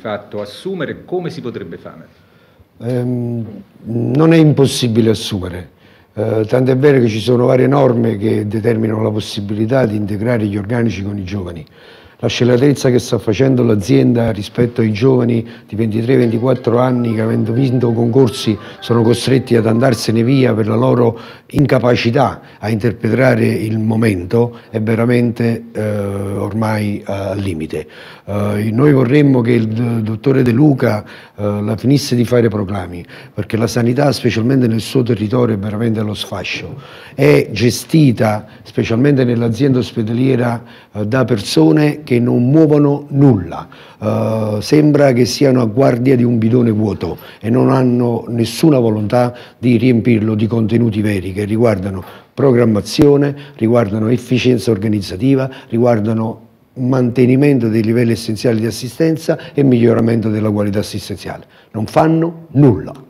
fatto assumere, come si potrebbe fare? Non è impossibile assumere, tant'è vero che ci sono varie norme che determinano la possibilità di integrare gli organici con i giovani. La scellerezza che sta facendo l'azienda rispetto ai giovani di 23-24 anni che, avendo vinto concorsi, sono costretti ad andarsene via per la loro incapacità a interpretare il momento, è veramente ormai al limite. Noi vorremmo che il dottore De Luca la finisse di fare proclami, perché la sanità, specialmente nel suo territorio, è veramente allo sfascio. È gestita, specialmente nell'azienda ospedaliera, da persone che non muovono nulla, sembra che siano a guardia di un bidone vuoto e non hanno nessuna volontà di riempirlo di contenuti veri che riguardano programmazione, riguardano efficienza organizzativa, riguardano mantenimento dei livelli essenziali di assistenza e miglioramento della qualità assistenziale. Non fanno nulla.